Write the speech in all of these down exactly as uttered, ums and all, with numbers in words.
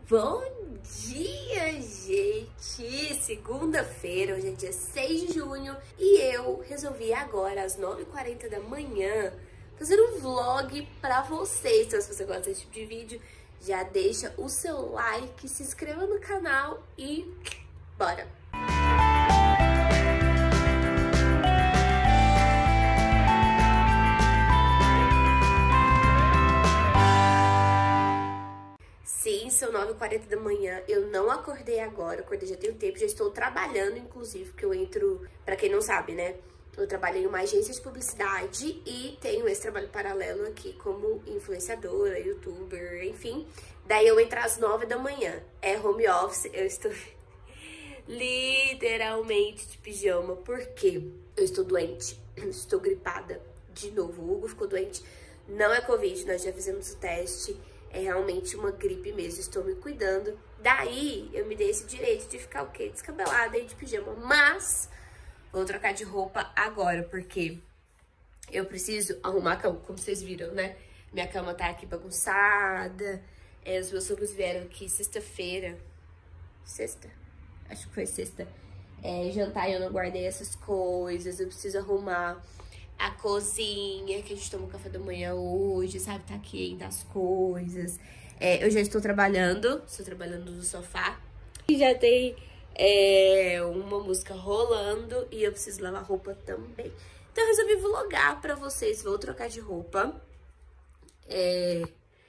Bom dia, gente! Segunda-feira, hoje é dia seis de junho e eu resolvi agora, às nove e quarenta da manhã, fazer um vlog pra vocês. Então, se você gosta desse tipo de vídeo, já deixa o seu like, se inscreva no canal e bora! Sim, são nove e quarenta da manhã, eu não acordei agora, acordei já tem um tempo, já estou trabalhando, inclusive, porque eu entro, pra quem não sabe, né, eu trabalho em uma agência de publicidade e tenho esse trabalho paralelo aqui como influenciadora, youtuber, enfim. Daí eu entro às nove da manhã, é home office, eu estou literalmente de pijama, porque eu estou doente, estou gripada de novo, o Hugo ficou doente, não é Covid, nós já fizemos o teste. É realmente uma gripe mesmo, estou me cuidando. Daí, eu me dei esse direito de ficar o quê? Descabelada e de pijama. Mas, vou trocar de roupa agora, porque eu preciso arrumar a cama, como vocês viram, né? Minha cama tá aqui bagunçada. É, os meus sogros vieram aqui sexta-feira. Sexta? Acho que foi sexta. É, jantar e eu não guardei essas coisas. Eu preciso arrumar a cozinha, que a gente toma café da manhã hoje, sabe? Tá aqui ainda as coisas. É, eu já estou trabalhando, estou trabalhando no sofá. E já tem é, uma música rolando e eu preciso lavar roupa também. Então eu resolvi vlogar pra vocês. Vou trocar de roupa. É,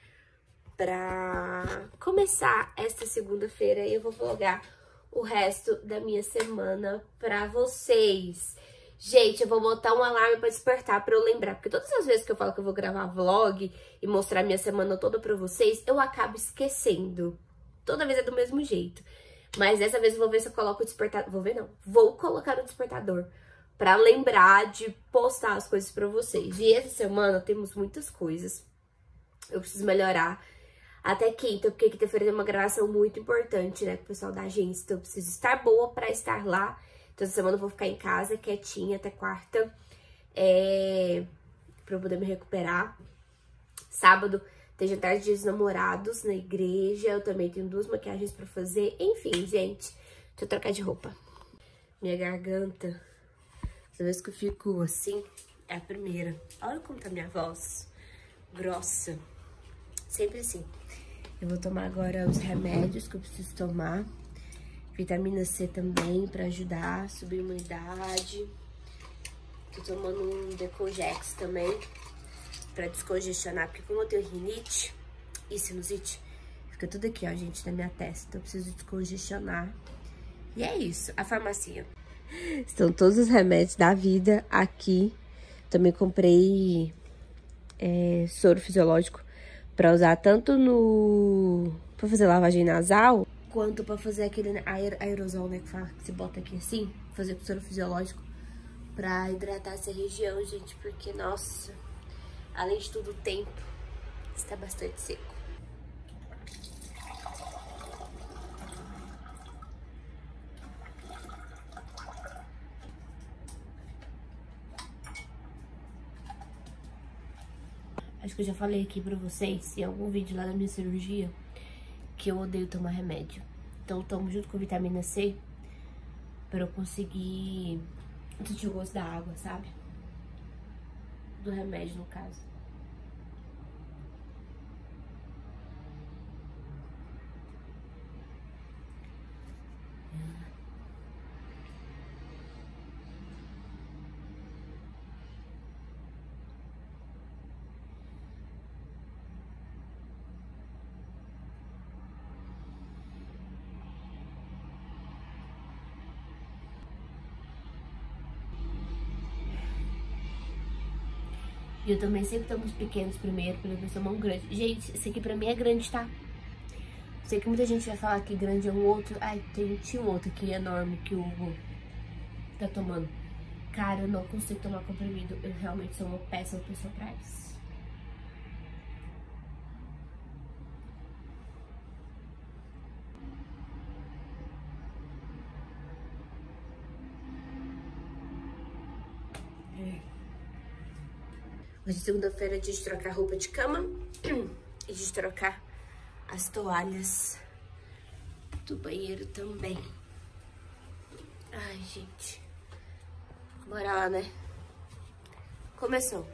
pra começar esta segunda-feira eu vou vlogar o resto da minha semana pra vocês. Gente, eu vou botar um alarme pra despertar, pra eu lembrar. Porque todas as vezes que eu falo que eu vou gravar vlog e mostrar minha semana toda pra vocês, eu acabo esquecendo. Toda vez é do mesmo jeito. Mas dessa vez eu vou ver se eu coloco o despertador. Vou ver não. Vou colocar no despertador pra lembrar de postar as coisas pra vocês. E essa semana temos muitas coisas. Eu preciso melhorar até quinta, porque quinta-feira tem uma gravação muito importante, né, com o pessoal da agência. Então eu preciso estar boa pra estar lá. Então, essa semana eu vou ficar em casa, quietinha, até quarta, é, pra eu poder me recuperar. Sábado tem jantar de Dia dos Namorados na igreja, eu também tenho duas maquiagens pra fazer. Enfim, gente, deixa eu trocar de roupa. Minha garganta, toda vez que eu fico assim, é a primeira. Olha como tá minha voz, grossa, sempre assim. Eu vou tomar agora os remédios que eu preciso tomar. Vitamina C também, pra ajudar a subir a imunidade. Tô tomando um Decojex também, pra descongestionar, porque como eu tenho rinite e sinusite, fica tudo aqui, ó, gente, na minha testa. Então eu preciso descongestionar. E é isso, a farmácia. Estão todos os remédios da vida aqui. Também comprei é, soro fisiológico pra usar tanto no... pra fazer lavagem nasal, quanto pra fazer aquele aer aerosol, né, que, fala, que você bota aqui assim, fazer com soro fisiológico, pra hidratar essa região, gente, porque, nossa, além de tudo, o tempo está bastante seco. Acho que eu já falei aqui pra vocês, em algum vídeo lá da minha cirurgia, que eu odeio tomar remédio. Então eu tomo junto com vitamina C pra eu conseguir sentir o gosto da água, sabe? Do remédio, no caso. E eu também sempre tomo os pequenos primeiro, pra depois tomar um grande. Gente, esse aqui pra mim é grande, tá? Sei que muita gente vai falar que grande é um outro. Ai, tem, tinha um outro aqui enorme que o Hugo tá tomando. Cara, eu não consigo tomar comprimido. Eu realmente sou uma péssima pessoa pra isso. Hoje, segunda-feira, é dia de trocar roupa de cama e de trocar as toalhas do banheiro também. Ai, gente. Bora lá, né? Começou.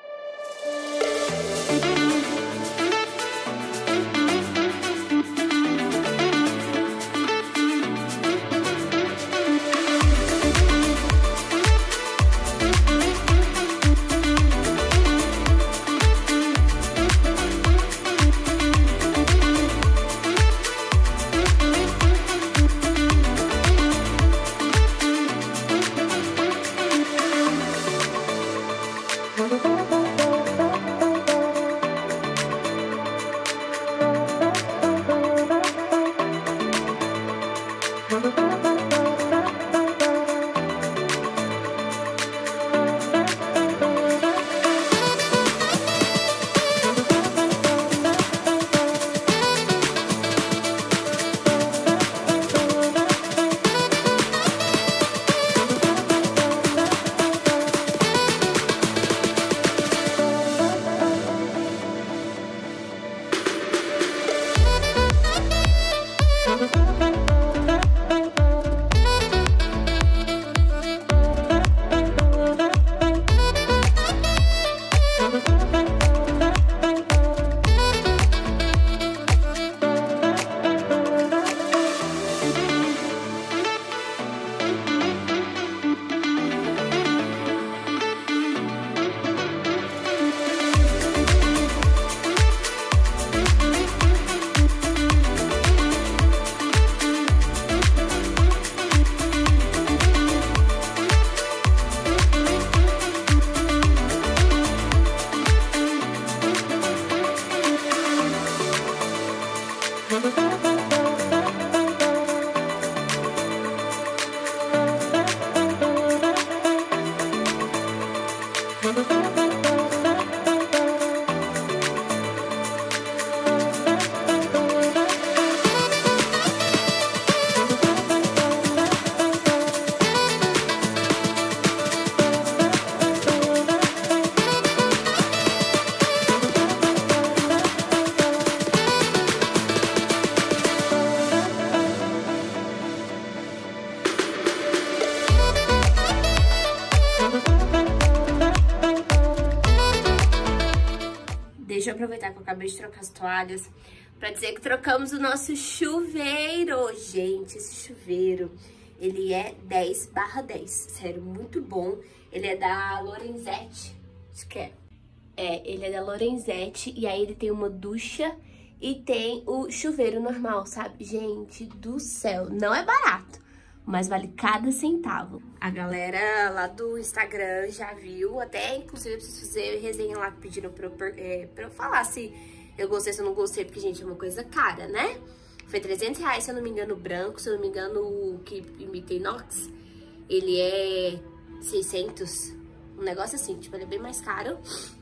Deixa eu aproveitar que eu acabei de trocar as toalhas pra dizer que trocamos o nosso chuveiro. Gente, esse chuveiro, ele é dez barra dez. Sério, muito bom. Ele é da Lorenzetti. Acho que é. É, ele é da Lorenzetti. E aí ele tem uma ducha e tem o chuveiro normal, sabe? Gente do céu, não é barato, mas vale cada centavo. A galera lá do Instagram já viu, até inclusive eu preciso fazer resenha lá pedindo pra eu, é, pra eu falar se eu gostei, se eu não gostei, porque, gente, é uma coisa cara, né? Foi trezentos reais, se eu não me engano, o branco, se eu não me engano, o que imita inox, ele é seiscentos, um negócio assim, tipo, ele é bem mais caro.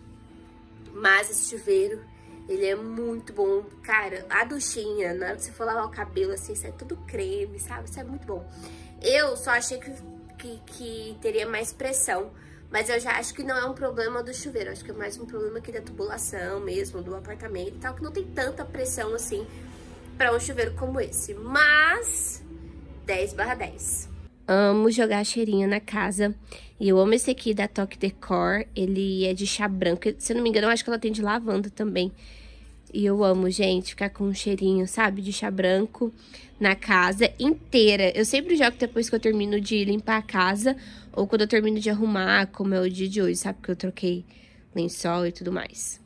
Mas esse chuveiro, ele é muito bom. Cara, a duchinha, na hora que você for lavar o cabelo, assim, sai tudo creme, sabe? Isso é muito bom. Eu só achei que, que, que teria mais pressão, mas eu já acho que não é um problema do chuveiro. Acho que é mais um problema aqui da tubulação mesmo, do apartamento e tal, que não tem tanta pressão, assim, pra um chuveiro como esse. Mas, dez barra dez. Amo jogar cheirinho na casa. E eu amo esse aqui da Toque Decor. Ele é de chá branco. Se eu não me engano, eu acho que ela tem de lavanda também. E eu amo, gente, ficar com um cheirinho, sabe, de chá branco na casa inteira. Eu sempre jogo depois que eu termino de limpar a casa ou quando eu termino de arrumar, como é o dia de hoje, sabe? Porque eu troquei lençol e tudo mais.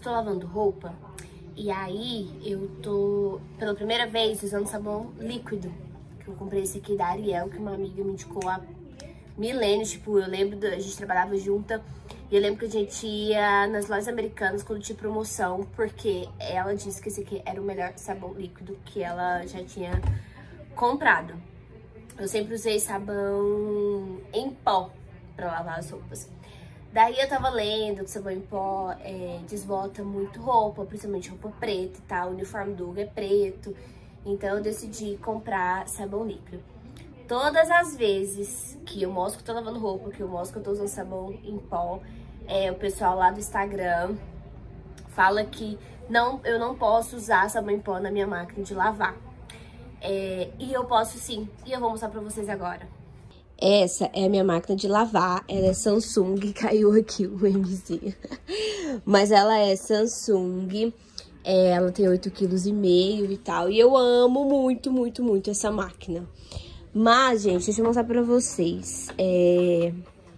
tô lavando roupa e aí eu tô, pela primeira vez, usando sabão líquido. Que eu comprei esse aqui da Ariel, que uma amiga me indicou há milênios. Tipo, eu lembro, da, a gente trabalhava junta e eu lembro que a gente ia nas lojas americanas quando tinha promoção, porque ela disse que esse aqui era o melhor sabão líquido que ela já tinha comprado. Eu sempre usei sabão em pó pra lavar as roupas. Daí eu tava lendo que sabão em pó é, desbota muito roupa, principalmente roupa preta e tal. O uniforme do Hugo é preto, então eu decidi comprar sabão líquido. Todas as vezes que eu mostro que eu tô lavando roupa, que eu mostro que eu tô usando sabão em pó, é, o pessoal lá do Instagram fala que não, eu não posso usar sabão em pó na minha máquina de lavar. É, e eu posso sim, e eu vou mostrar pra vocês agora. Essa é a minha máquina de lavar, ela é Samsung, caiu aqui o MZ. Mas ela é Samsung, é, ela tem oito vírgula cinco quilos e tal. E eu amo muito, muito, muito essa máquina. Mas, gente, deixa eu mostrar pra vocês. É...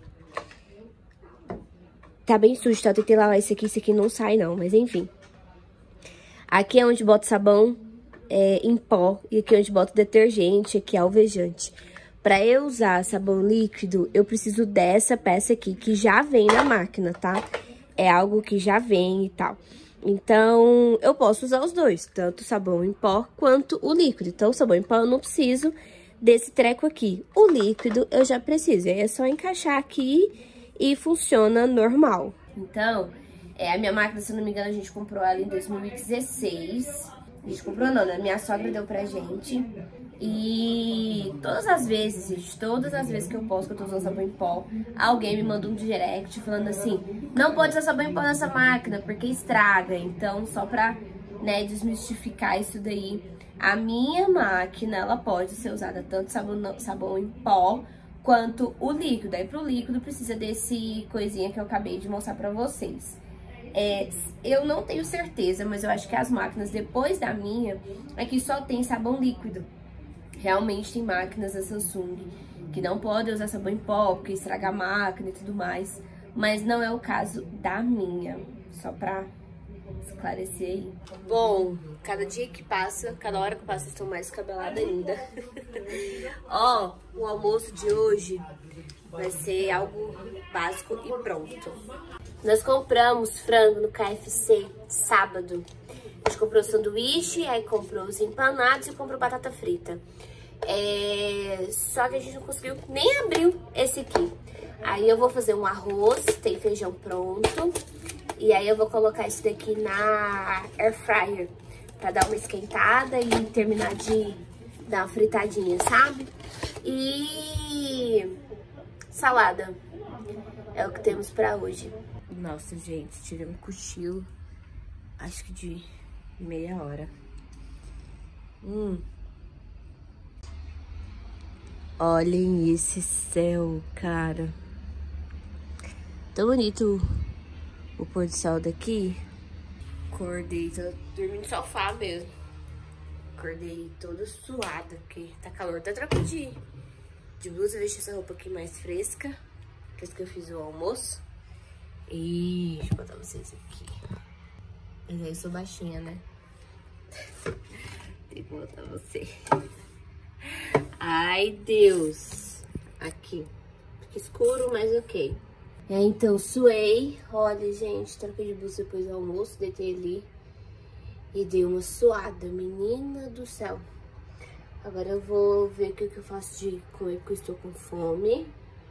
Tá bem sujo, tá? Eu tentei lavar esse aqui, esse aqui não sai não, mas enfim. Aqui é onde bota sabão é, em pó e aqui é onde bota detergente, aqui é alvejante. Pra eu usar sabão líquido, eu preciso dessa peça aqui, que já vem na máquina, tá? É algo que já vem e tal. Então, eu posso usar os dois, tanto o sabão em pó quanto o líquido. Então, o sabão em pó eu não preciso desse treco aqui. O líquido eu já preciso, aí é só encaixar aqui e funciona normal. Então, é, a minha máquina, se eu não me engano, a gente comprou ela em dois mil e dezesseis. A gente comprou não, né? Minha sogra deu pra gente. E todas as vezes, gente, todas as vezes que eu posto que eu tô usando sabão em pó, alguém me manda um direct falando assim, não pode usar sabão em pó nessa máquina, porque estraga. Então, só pra, né, desmistificar isso daí, a minha máquina, ela pode ser usada tanto sabão, sabão em pó, quanto o líquido. Aí pro líquido precisa desse coisinha que eu acabei de mostrar pra vocês. É, eu não tenho certeza, mas eu acho que as máquinas depois da minha, aqui só tem sabão líquido. Realmente tem máquinas da Samsung que não podem usar sabão em pó, porque estraga a máquina e tudo mais. Mas não é o caso da minha, só pra esclarecer aí. Bom, cada dia que passa, cada hora que passa, estou mais descabelada ainda. Ó, o almoço de hoje vai ser algo básico e pronto. Nós compramos frango no K F C sábado. A gente comprou sanduíche, aí comprou os empanados e comprou batata frita. É... Só que a gente não conseguiu nem abrir esse aqui. Aí eu vou fazer um arroz, tem feijão pronto. E aí eu vou colocar isso daqui na air fryer pra dar uma esquentada e terminar de dar uma fritadinha, sabe? E salada é o que temos pra hoje. Nossa, gente, tirei um cochilo, acho que de meia hora. Hum. Olhem esse céu, cara. Tão bonito o pôr do sol daqui. Acordei, tô dormindo no sofá mesmo. Acordei toda suada, porque tá calor. Até troquei de, de blusa, deixei essa roupa aqui mais fresca. Que é que eu fiz o almoço. E deixa eu botar vocês aqui. Mas aí eu sou baixinha, né? Tem que botar você. Ai, Deus. Aqui. Fica escuro, mas ok. É, então, suei. Olha, gente, troquei de blusa depois do almoço. Deitei ali. E dei uma suada. Menina do céu. Agora eu vou ver o que eu faço de comer, porque eu estou com fome.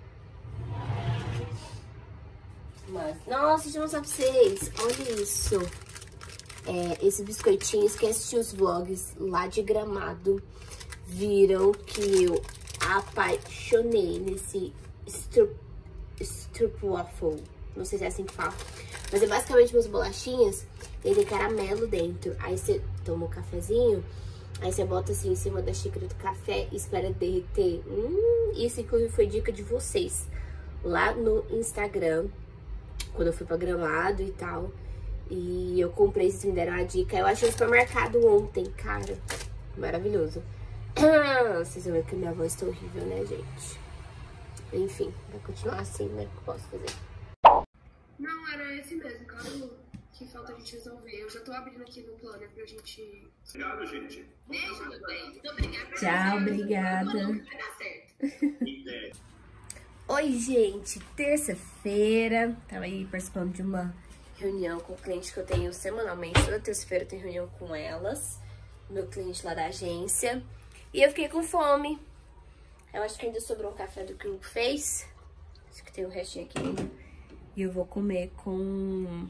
Mas, nossa, deixa eu mostrar pra vocês. Olha isso. É, esses biscoitinhos, quem assistiu os vlogs lá de Gramado, viram que eu apaixonei nesse stroopwafel. Não sei se é assim que fala. Mas é basicamente umas bolachinhas e tem caramelo dentro. Aí você toma um cafezinho, aí você bota assim em cima da xícara do café e espera derreter. Hum, isso inclusive foi dica de vocês lá no Instagram, quando eu fui pra Gramado e tal. E eu comprei, vocês me deram a dica. Eu achei no supermercado ontem, cara. Maravilhoso. Vocês vão ver que minha voz tá horrível, né, gente? Enfim, vai continuar assim, né? Que eu posso fazer. Não, era esse mesmo, claro. que falta a gente resolver. Eu já tô abrindo aqui no Planner pra gente... Obrigado, gente. Beijo, meu bem. Muito obrigada. Tchau, obrigada. Vai dar certo. Oi, gente. Terça-feira. Tava aí participando de uma reunião com o cliente que eu tenho semanalmente. Toda terça-feira eu tenho reunião com elas. Meu cliente lá da agência. E eu fiquei com fome. Eu acho que ainda sobrou um café do que o Hugo fez. Acho que tem um restinho aqui ainda. E eu vou comer com...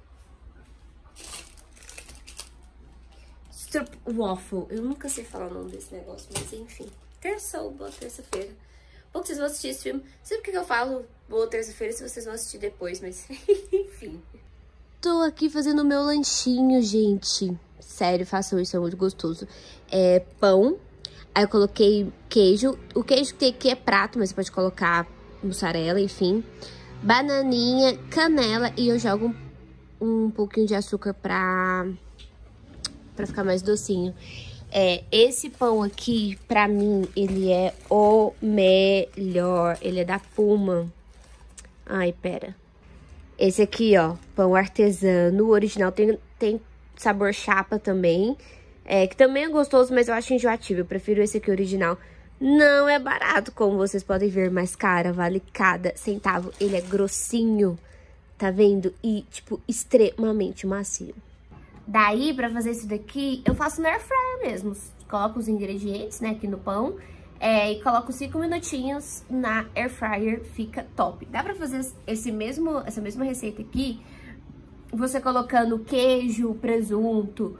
Waffle. Eu nunca sei falar o nome desse negócio, mas enfim. Terça ou boa terça-feira. Bom que vocês vão assistir esse filme. Não sei porque que eu falo boa terça-feira se vocês vão assistir depois, mas enfim. Tô aqui fazendo o meu lanchinho, gente. Sério, façam isso, é muito gostoso. É pão. Aí eu coloquei queijo. O queijo que tem aqui é prato, mas você pode colocar mussarela, enfim. Bananinha, canela e eu jogo um, um pouquinho de açúcar pra... pra ficar mais docinho. É, esse pão aqui, pra mim, ele é o melhor. Ele é da Puma. Ai, pera. Esse aqui, ó, pão artesano. O original tem, tem sabor chapa também. É, que também é gostoso, mas eu acho enjoativo. Eu prefiro esse aqui original. Não é barato, como vocês podem ver, mas, cara, vale cada centavo. Ele é grossinho, tá vendo? E, tipo, extremamente macio. Daí, pra fazer isso daqui, eu faço no air fryer mesmo. Coloco os ingredientes, né, aqui no pão. É, e coloco cinco minutinhos na air fryer, fica top. Dá pra fazer esse mesmo, essa mesma receita aqui, você colocando queijo, presunto,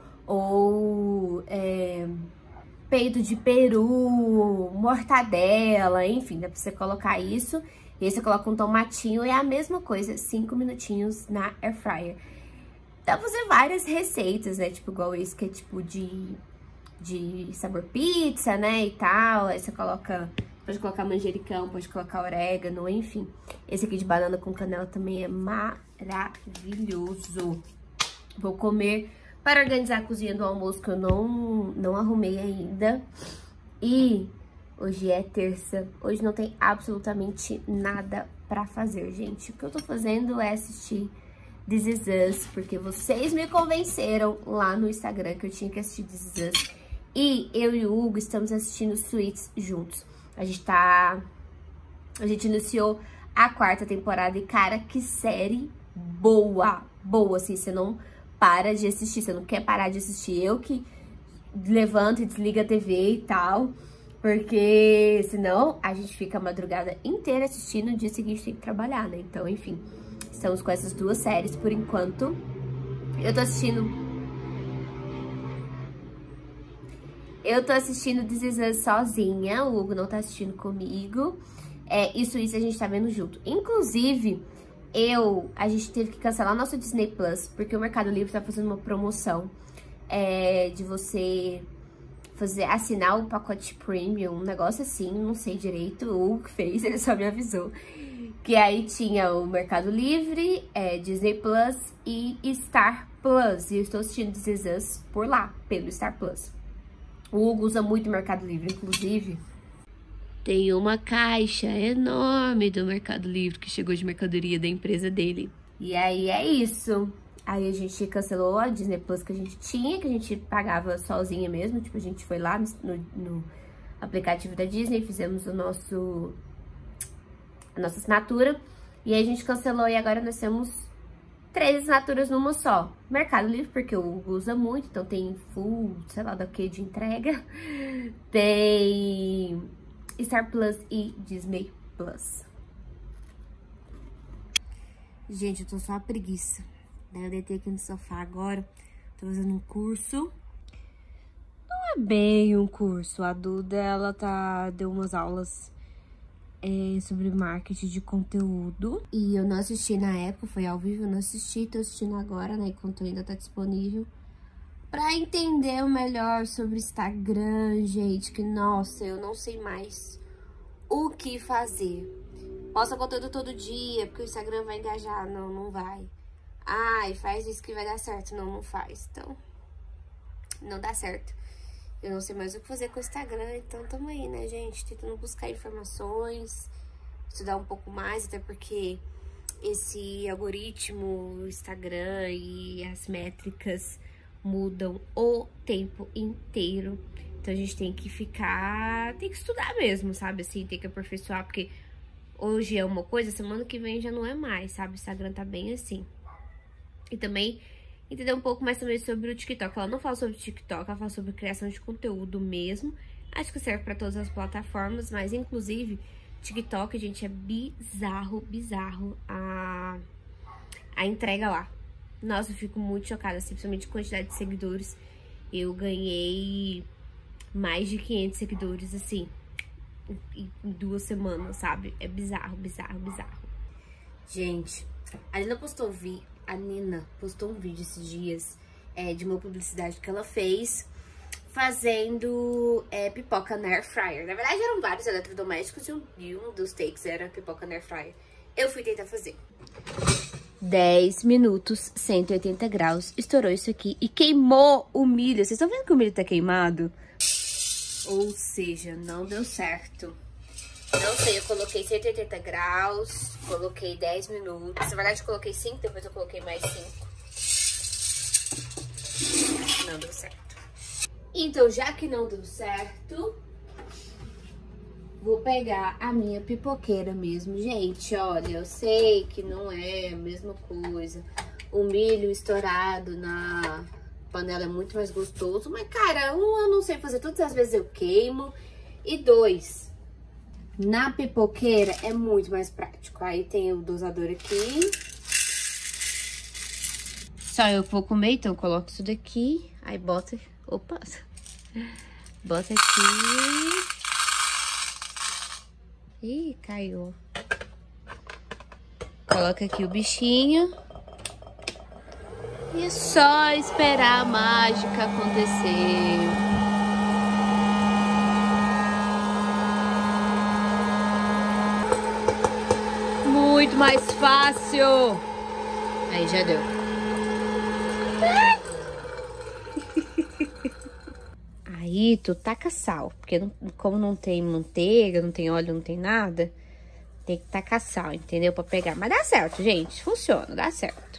ou é, peito de peru, mortadela, enfim, dá pra você colocar isso. E aí você coloca um tomatinho, é a mesma coisa, cinco minutinhos na air fryer. Dá pra fazer várias receitas, né? Tipo, igual esse que é tipo de, de sabor pizza, né? E tal. Aí você coloca... Pode colocar manjericão, pode colocar orégano, enfim. Esse aqui de banana com canela também é maravilhoso. Vou comer para organizar a cozinha do almoço, que eu não, não arrumei ainda. E hoje é terça. Hoje não tem absolutamente nada pra fazer, gente. O que eu tô fazendo é assistir This Is Us, porque vocês me convenceram lá no Instagram que eu tinha que assistir This Is Us. E eu e o Hugo estamos assistindo Suits juntos. A gente tá... A gente iniciou a quarta temporada e, cara, que série boa! Boa, assim, você não para de assistir, você não quer parar de assistir. Eu que levanto e desligo a T V e tal, porque senão a gente fica a madrugada inteira assistindo, no dia seguinte tem que trabalhar, né? Então, enfim... Estamos com essas duas séries por enquanto. Eu tô assistindo... Eu tô assistindo This Is Us sozinha. O Hugo não tá assistindo comigo. É, isso, isso a gente tá vendo junto. Inclusive, eu... A gente teve que cancelar nosso Disney Plus, porque o Mercado Livre tá fazendo uma promoção é, de você fazer, assinar o pacote premium, um negócio assim, não sei direito. O Hugo fez, ele só me avisou. Que aí tinha o Mercado Livre, é, Disney Plus e Star Plus. E eu estou assistindo This Is Us por lá, pelo Star Plus. O Hugo usa muito o Mercado Livre, inclusive. Tem uma caixa enorme do Mercado Livre que chegou de mercadoria da empresa dele. E aí é isso. Aí a gente cancelou a Disney Plus que a gente tinha, que a gente pagava sozinha mesmo. Tipo, a gente foi lá no, no aplicativo da Disney, fizemos o nosso... a nossa assinatura, e aí a gente cancelou e agora nós temos três assinaturas numa só. Mercado Livre, porque o Hugo usa muito, então tem full, sei lá, da que de entrega. Tem Star Plus e Disney Plus. Gente, eu tô só a preguiça. Daí eu deitei aqui no sofá agora, tô fazendo um curso. Não é bem um curso, a Duda, ela tá, deu umas aulas... É sobre marketing de conteúdo. E eu não assisti na época, foi ao vivo, eu não assisti, tô assistindo agora, né, enquanto ainda tá disponível. Pra entender melhor sobre Instagram, gente, que, nossa, eu não sei mais o que fazer. Posta conteúdo todo dia, porque o Instagram vai engajar. Não, não vai. Ai, faz isso que vai dar certo. Não, não faz. Então, não dá certo. Eu não sei mais o que fazer com o Instagram, então tamo aí, né, gente? Tentando buscar informações, estudar um pouco mais, até porque esse algoritmo, o Instagram e as métricas mudam o tempo inteiro. Então a gente tem que ficar, tem que estudar mesmo, sabe? Assim, tem que aperfeiçoar, porque hoje é uma coisa, semana que vem já não é mais, sabe? O Instagram tá bem assim. E também entender um pouco mais também sobre o TikTok. Ela não fala sobre o TikTok, ela fala sobre criação de conteúdo mesmo. Acho que serve pra todas as plataformas, mas inclusive TikTok, gente, é bizarro, bizarro a, a entrega lá. Nossa, eu fico muito chocada, assim, principalmente com a quantidade de seguidores. Eu ganhei mais de quinhentos seguidores, assim, em duas semanas, sabe? É bizarro, bizarro, bizarro. Gente, a Nina postou, vi, a Nina postou um vídeo esses dias é, de uma publicidade que ela fez fazendo é, pipoca na air fryer. Na verdade, eram vários eletrodomésticos e um, e um dos takes era pipoca na air fryer. Eu fui tentar fazer. dez minutos, cento e oitenta graus, estourou isso aqui e queimou o milho. Vocês estão vendo que o milho tá queimado? Ou seja, não deu certo. Não sei, eu coloquei cento e oitenta graus, coloquei dez minutos. Na verdade, eu coloquei cinco, depois eu coloquei mais cinco. Não deu certo. Então, já que não deu certo, vou pegar a minha pipoqueira mesmo. Gente, olha, eu sei que não é a mesma coisa. O milho estourado na panela é muito mais gostoso. Mas, cara, um, eu não sei fazer. Todas as vezes eu queimo. E dois, na pipoqueira é muito mais prático. Aí tem o dosador aqui. Só eu que vou comer, então eu coloco isso daqui. Aí bota... Opa! Bota aqui. Ih, caiu. Coloca aqui o bichinho. E é só esperar a mágica acontecer. Muito mais fácil. Aí já deu. Aí tu taca sal, porque não, como não tem manteiga, não tem óleo, não tem nada, tem que tacar sal, entendeu? Pra pegar. Mas dá certo, gente. Funciona, dá certo.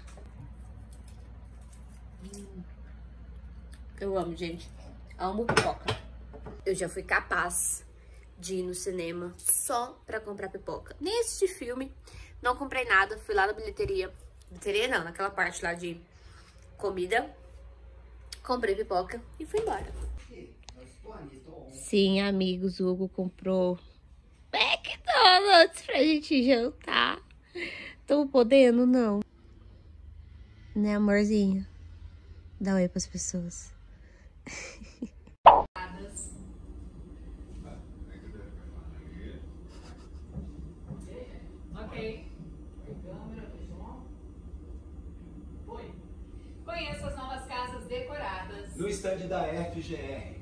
Eu amo, gente. Amo pipoca. Eu já fui capaz de ir no cinema só pra comprar pipoca. Nem assisti filme, não comprei nada. Fui lá na bilheteria. Bilheteria não, naquela parte lá de comida. Comprei pipoca e fui embora. Sim, amigos, o Hugo comprou McDonald's pra gente jantar. Tô podendo, não. Né, amorzinho? Dá oi pras pessoas. Ok. Conheça as novas casas decoradas. No estande da F G R.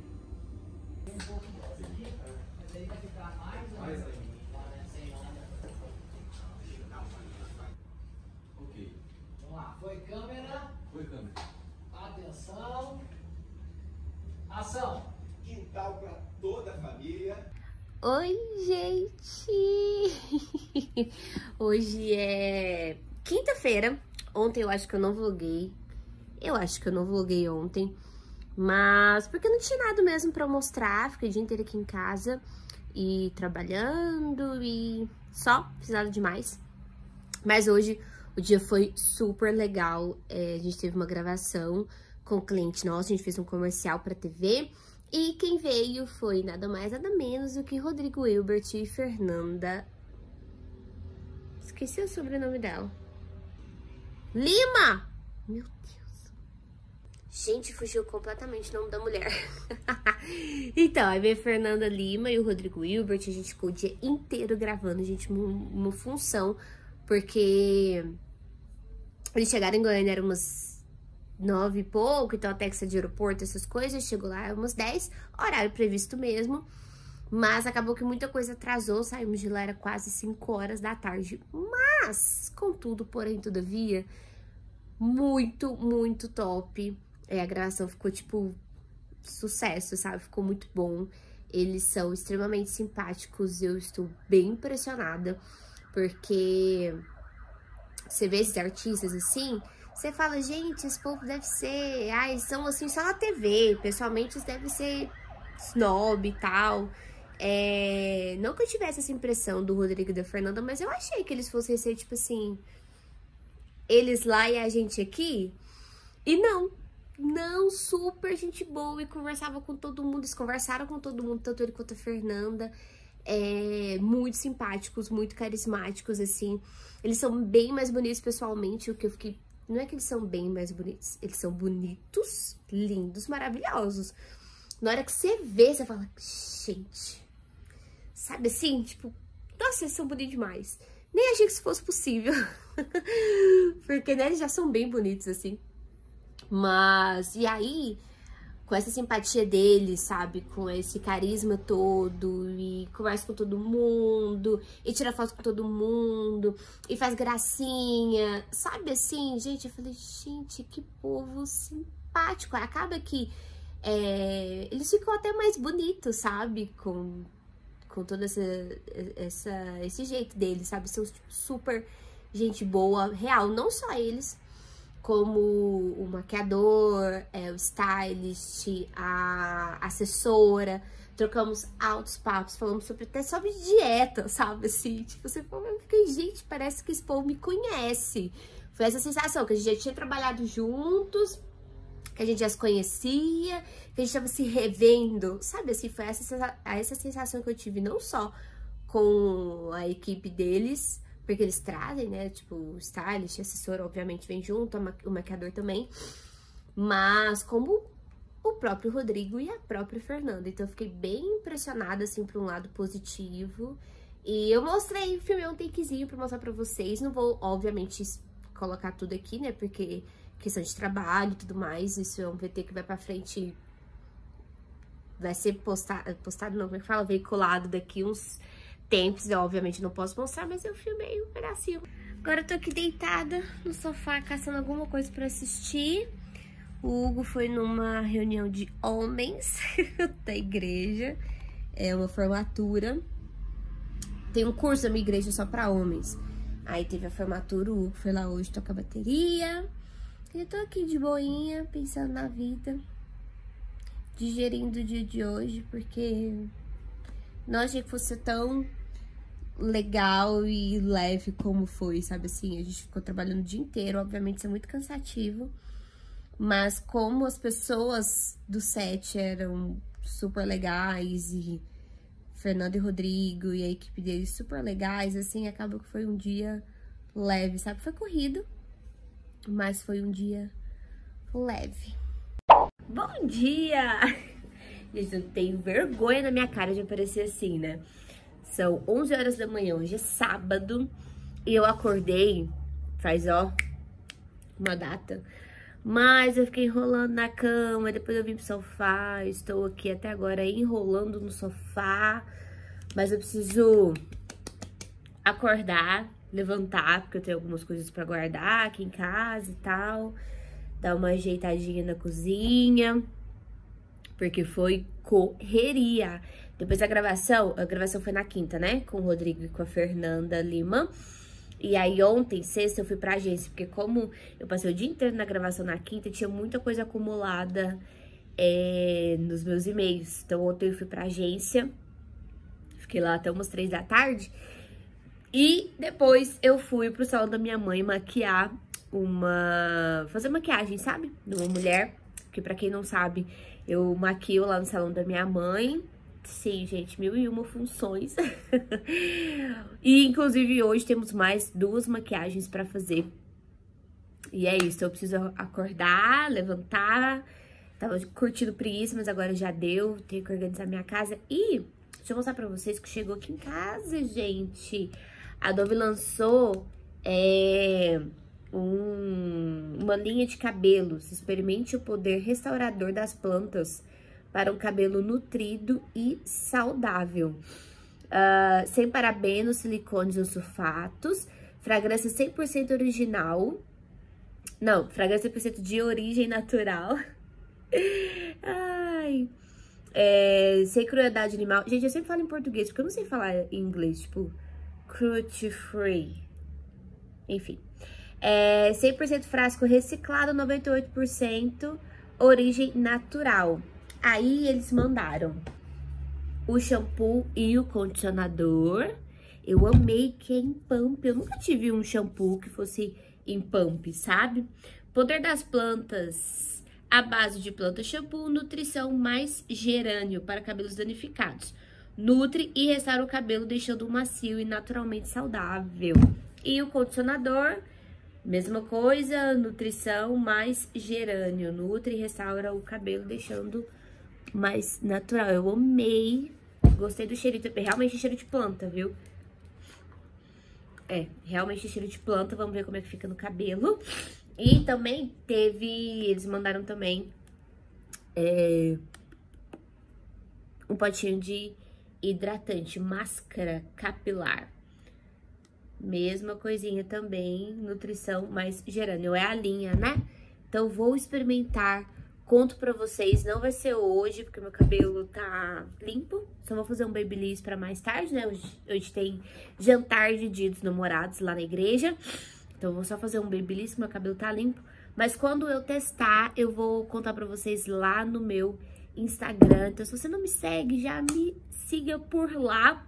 Mas aí vai ficar mais ou Mais menos ainda. sem nada. Ok. Vamos lá. Foi câmera. Foi, câmera. Atenção. Ação. Quintal para toda a família. Oi, gente! Hoje é quinta-feira. Ontem eu acho que eu não vloguei. Eu acho que eu não vloguei ontem. Mas porque não tinha nada mesmo pra mostrar. Fiquei o dia inteiro aqui em casa e trabalhando e só, fiz nada demais. Mas hoje o dia foi super legal. É, a gente teve uma gravação com o cliente nosso, a gente fez um comercial pra T V. E quem veio foi nada mais, nada menos do que Rodrigo Hilbert e Fernanda. Esqueci o sobrenome dela. Lima! Meu Deus. Gente, fugiu completamente o nome da mulher. Então, aí veio a Fernanda Lima e o Rodrigo Hilbert. A gente ficou o dia inteiro gravando, gente, uma, uma função. Porque eles chegaram em Goiânia, eram umas nove e pouco, então até que sair de aeroporto, essas coisas. Chegou lá umas dez, horário previsto mesmo. Mas acabou que muita coisa atrasou, saímos de lá, era quase cinco horas da tarde. Mas, contudo, porém, todavia, muito, muito top. É, a gravação ficou, tipo, sucesso, sabe? Ficou muito bom. Eles são extremamente simpáticos, eu estou bem impressionada, porque você vê esses artistas assim, você fala, gente, esse povo deve ser... Ah, eles são assim só na T V. Pessoalmente, eles devem ser snob e tal. É... Não que eu tivesse essa impressão do Rodrigo e da Fernanda, mas eu achei que eles fossem ser, tipo assim... Eles lá e a gente aqui. E não. Não, super gente boa. E conversava com todo mundo. Eles conversaram com todo mundo, tanto ele quanto a Fernanda. É, muito simpáticos, muito carismáticos, assim. Eles são bem mais bonitos pessoalmente, o que eu fiquei... Não é que eles são bem mais bonitos, eles são bonitos, lindos, maravilhosos. Na hora que você vê, você fala, gente... Sabe assim, tipo... Nossa, eles são bonitos demais. Nem achei que isso fosse possível. Porque, né, eles já são bem bonitos, assim. Mas, e aí... Com essa simpatia dele, sabe? Com esse carisma todo. E conversa com todo mundo. E tira foto com todo mundo. E faz gracinha. Sabe assim, gente? Eu falei, gente, que povo simpático. Acaba que é, eles ficam até mais bonitos, sabe? Com, com todo essa, essa, esse jeito deles, sabe? São tipo, super gente boa, real. Não só eles. Como o maquiador, é, o stylist, a assessora, trocamos altos papos, falamos sobre, até sobre dieta, sabe, assim, tipo, você fala, eu fiquei, gente, parece que esse povo me conhece. Foi essa sensação, que a gente já tinha trabalhado juntos, que a gente já se conhecia, que a gente tava se revendo, sabe, assim, foi essa, essa sensação que eu tive, não só com a equipe deles, porque eles trazem, né, tipo, o stylist, assessor, obviamente, vem junto, o maquiador também. Mas como o próprio Rodrigo e a própria Fernanda. Então, eu fiquei bem impressionada, assim, por um lado positivo. E eu mostrei, filmei um takezinho pra mostrar pra vocês. Não vou, obviamente, colocar tudo aqui, né, porque questão de trabalho e tudo mais. Isso é um V T que vai pra frente... Vai ser postado, postado não, como é que fala? Veiculado daqui uns... tempos, eu obviamente não posso mostrar, mas eu filmei um pedacinho. Agora eu tô aqui deitada no sofá, caçando alguma coisa pra assistir. O Hugo foi numa reunião de homens da igreja, é uma formatura. Tem um curso da minha igreja só pra homens. Aí teve a formatura, o Hugo foi lá hoje tocar bateria. E eu tô aqui de boinha, pensando na vida, digerindo o dia de hoje, porque não achei que fosse tão legal e leve como foi, sabe assim? A gente ficou trabalhando o dia inteiro, obviamente isso é muito cansativo, mas como as pessoas do set eram super legais e Fernando e Rodrigo e a equipe deles super legais, assim, acaba que foi um dia leve, sabe? Foi corrido, mas foi um dia leve. Bom dia! Gente, eu tenho vergonha na minha cara de aparecer assim, né? São onze horas da manhã, hoje é sábado, e eu acordei, faz, ó, uma data, mas eu fiquei enrolando na cama, depois eu vim pro sofá, estou aqui até agora enrolando no sofá, mas eu preciso acordar, levantar, porque eu tenho algumas coisas pra guardar aqui em casa e tal, dar uma ajeitadinha na cozinha, porque foi correria. Depois da gravação, a gravação foi na quinta, né? Com o Rodrigo e com a Fernanda Lima. E aí ontem, sexta, eu fui pra agência, porque como eu passei o dia inteiro na gravação na quinta, tinha muita coisa acumulada é, nos meus e-mails. Então ontem eu fui pra agência, fiquei lá até umas três da tarde. E depois eu fui pro salão da minha mãe maquiar uma... fazer maquiagem, sabe? De uma mulher, porque pra quem não sabe, eu maquio lá no salão da minha mãe. Sim, gente, mil e uma funções. E, inclusive, hoje temos mais duas maquiagens pra fazer. E é isso, eu preciso acordar, levantar. Tava curtindo preguiça, mas agora já deu. Tenho que organizar minha casa. E deixa eu mostrar pra vocês que chegou aqui em casa, gente. A Dove lançou é, um, uma linha de cabelos. Experimente o poder restaurador das plantas para um cabelo nutrido e saudável. Uh, sem parabenos, silicones ou sulfatos. Fragrância cem por cento original. Não, fragrância cem por cento de origem natural. Ai. É, sem crueldade animal. Gente, eu sempre falo em português, porque eu não sei falar em inglês. Tipo, cruelty free. enfim. É cem por cento frasco reciclado, noventa e oito por cento origem natural. Aí eles mandaram o shampoo e o condicionador. Eu amei que é em pump. Eu nunca tive um shampoo que fosse em pump, sabe? Poder das plantas, a base de planta shampoo, nutrição mais gerânio para cabelos danificados. Nutre e restaura o cabelo, deixando macio e naturalmente saudável. E o condicionador, mesma coisa, nutrição mais gerânio. Nutre e restaura o cabelo, deixando mais natural. Eu amei. Gostei do cheirinho. Realmente cheiro de planta, viu? É, realmente cheiro de planta. Vamos ver como é que fica no cabelo. E também teve... Eles mandaram também é, um potinho de hidratante, máscara capilar. Mesma coisinha também, nutrição mais gerânio. É a linha, né? Então, vou experimentar. Conto pra vocês. Não vai ser hoje, porque meu cabelo tá limpo. Só vou fazer um babyliss pra mais tarde, né? Hoje, hoje tem jantar de dia dos namorados lá na igreja. Então, eu vou só fazer um babyliss, que meu cabelo tá limpo. Mas quando eu testar, eu vou contar pra vocês lá no meu Instagram. Então, se você não me segue, já me siga por lá.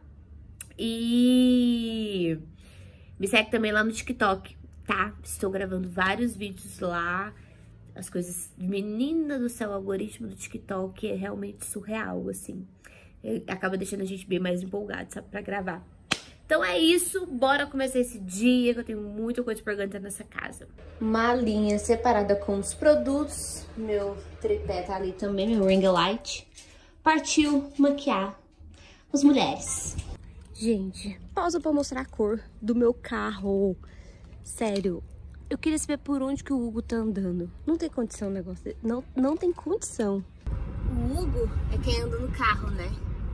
E me segue também lá no TikTok, tá? Estou gravando vários vídeos lá. As coisas... Menina do céu, o algoritmo do TikTok é realmente surreal, assim. Ele acaba deixando a gente bem mais empolgado, sabe? Pra gravar. Então é isso, bora começar esse dia, que eu tenho muita coisa pra organizar nessa casa. Malinha separada com os produtos. Meu tripé tá ali também, meu ring light. Partiu maquiar as mulheres. Gente, pausa pra mostrar a cor do meu carro. Sério, eu queria saber por onde que o Hugo tá andando. Não tem condição o negócio dele. Não, não tem condição. O Hugo é quem anda no carro, né?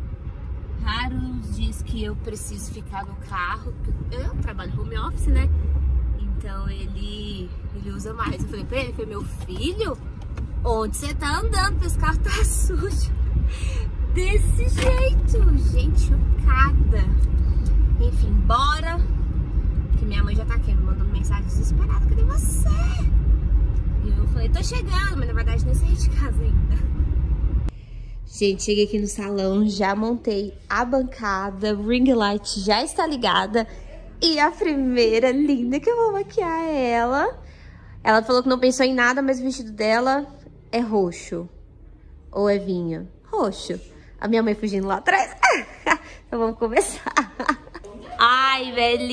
Raros dias que eu preciso ficar no carro. Eu trabalho home office, né? Então ele, ele usa mais. Eu falei pra ele, foi meu filho, onde você tá andando? Porque esse carro tá sujo. Desse jeito, gente, chocada. Enfim, bora. Que minha mãe já tá aqui, me mandando mensagem desesperada. Cadê você? E eu falei, tô chegando, mas na verdade nem saí de casa ainda. Gente, cheguei aqui no salão, já montei a bancada, o ring light já está ligada. E a primeira linda que eu vou maquiar é ela. Ela falou que não pensou em nada, mas o vestido dela é roxo. Ou é vinho? Roxo. A minha mãe fugindo lá atrás. Então vamos começar. Ai,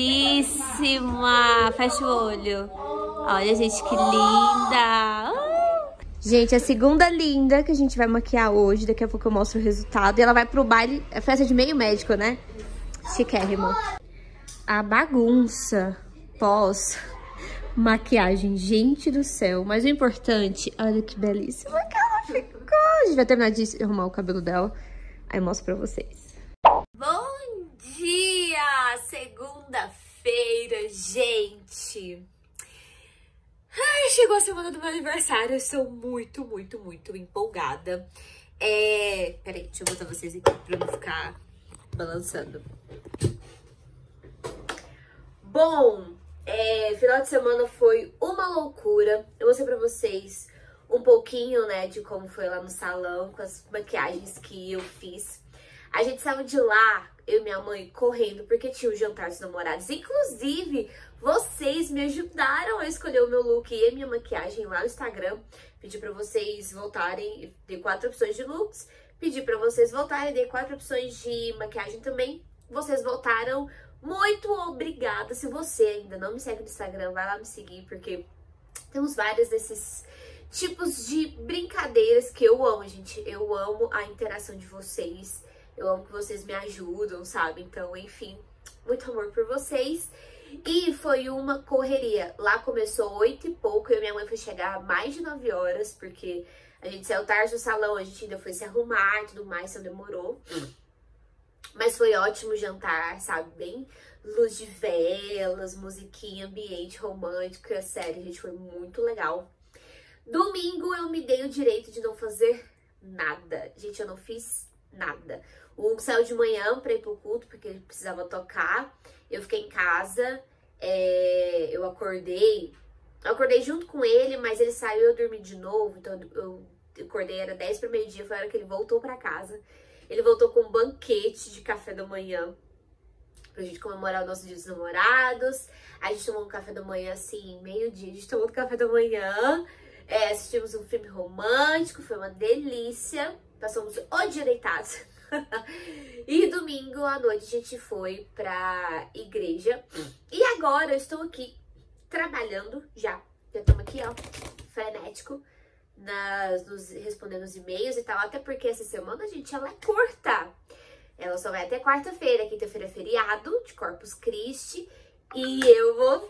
belíssima! Fecha o olho. Olha, gente, que linda! Uh! Gente, a segunda linda que a gente vai maquiar hoje. Daqui a pouco eu mostro o resultado. E ela vai pro baile, é festa de meio médico, né? Chiquérrimo. A bagunça pós maquiagem, gente do céu. Mas o importante, olha que belíssima que ela ficou. A gente vai terminar de arrumar o cabelo dela. Aí eu mostro pra vocês. Bom dia! Segunda-feira, gente! Ai, chegou a semana do meu aniversário. Eu estou muito, muito, muito empolgada. É... Peraí, deixa eu botar vocês aqui pra não ficar balançando. Bom, é... final de semana foi uma loucura. Eu mostrei pra vocês um pouquinho, né, de como foi lá no salão, com as maquiagens que eu fiz. A gente saiu de lá, eu e minha mãe, correndo, porque tinha o jantar dos namorados. Inclusive, vocês me ajudaram a escolher o meu look e a minha maquiagem lá no Instagram. Pedi pra vocês voltarem, dei quatro opções de looks. Pedi pra vocês voltarem, dei quatro opções de maquiagem também. Vocês voltaram, muito obrigada. Se você ainda não me segue no Instagram, vai lá me seguir, porque temos vários desses tipos de brincadeiras que eu amo, gente. Eu amo a interação de vocês. Eu amo que vocês me ajudam, sabe? Então, enfim, muito amor por vocês. E foi uma correria. Lá começou oito e pouco e a minha mãe foi chegar mais de nove horas, porque a gente saiu tarde do salão, a gente ainda foi se arrumar e tudo mais, então demorou. Mas foi ótimo jantar, sabe? Bem luz de velas, musiquinha, ambiente romântico. Sério, gente, foi muito legal. Domingo eu me dei o direito de não fazer nada. Gente, eu não fiz nada. O Hugo saiu de manhã pra ir pro culto, porque ele precisava tocar. Eu fiquei em casa. é, eu acordei, eu acordei junto com ele, mas ele saiu e eu dormi de novo, então eu acordei, era dez para meio-dia, foi a hora que ele voltou pra casa. Ele voltou com um banquete de café da manhã, pra gente comemorar o nosso dia dos namorados. A gente tomou um café da manhã, assim, meio-dia, a gente tomou um café da manhã, é, assistimos um filme romântico, foi uma delícia, passamos o dia deitados. E domingo à noite a gente foi pra igreja. E agora eu estou aqui trabalhando já. Já estamos aqui, ó, frenético, nas, nos, respondendo os e-mails e tal. Até porque essa semana, gente, ela é curta. Ela só vai até quarta-feira. Quinta-feira é feriado de Corpus Christi. E eu vou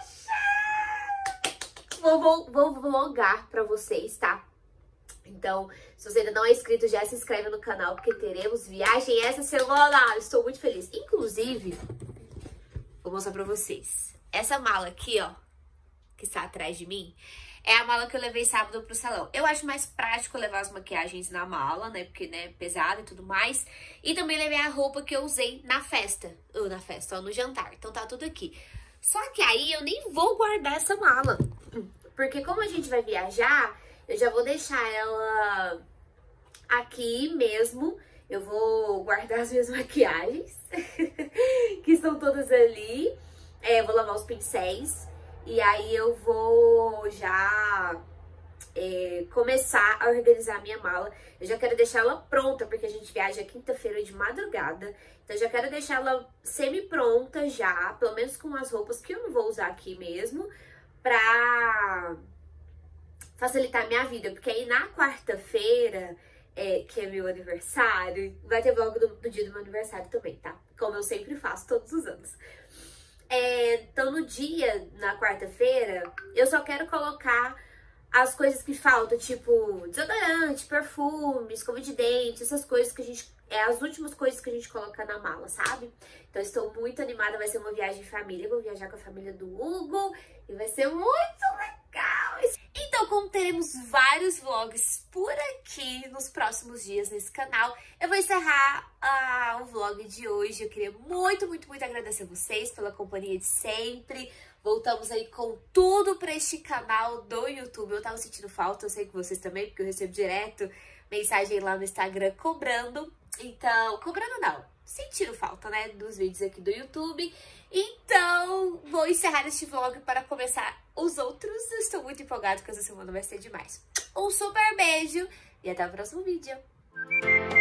viajar. Vou, vou, vou vlogar pra vocês, tá? Então, se você ainda não é inscrito, já se inscreve no canal, porque teremos viagem essa semana. Estou muito feliz. Inclusive, vou mostrar pra vocês. Essa mala aqui, ó, que está atrás de mim, é a mala que eu levei sábado pro salão. Eu acho mais prático levar as maquiagens na mala, né, porque, né, é pesado e tudo mais. E também levei a roupa que eu usei na festa, ou na festa, ó, no jantar. Então tá tudo aqui. Só que aí eu nem vou guardar essa mala, porque como a gente vai viajar, eu já vou deixar ela aqui mesmo. Eu vou guardar as minhas maquiagens, que estão todas ali. É, eu vou lavar os pincéis. E aí eu vou já é, começar a organizar a minha mala. Eu já quero deixar ela pronta, porque a gente viaja quinta-feira de madrugada. Então eu já quero deixar ela semi-pronta já, pelo menos com as roupas que eu não vou usar aqui mesmo, pra facilitar a minha vida, porque aí na quarta-feira, é, que é meu aniversário, vai ter vlog do, do dia do meu aniversário também, tá? Como eu sempre faço todos os anos. É, então no dia, na quarta-feira, eu só quero colocar as coisas que faltam, tipo desodorante, perfume, escova de dente, essas coisas que a gente, é as últimas coisas que a gente coloca na mala, sabe? Então estou muito animada, vai ser uma viagem de família, eu vou viajar com a família do Hugo e vai ser muito legal. Então, como teremos vários vlogs por aqui nos próximos dias nesse canal, eu vou encerrar uh, o vlog de hoje. Eu queria muito, muito, muito agradecer a vocês pela companhia de sempre. Voltamos aí com tudo pra este canal do YouTube. Eu tava sentindo falta, eu sei que vocês também, porque eu recebo direto mensagem lá no Instagram cobrando. Então, cobrando não, sentindo falta, né, dos vídeos aqui do YouTube. Então, vou encerrar este vlog para começar os outros. Eu estou muito empolgada, porque essa semana vai ser demais. Um super beijo e até o próximo vídeo.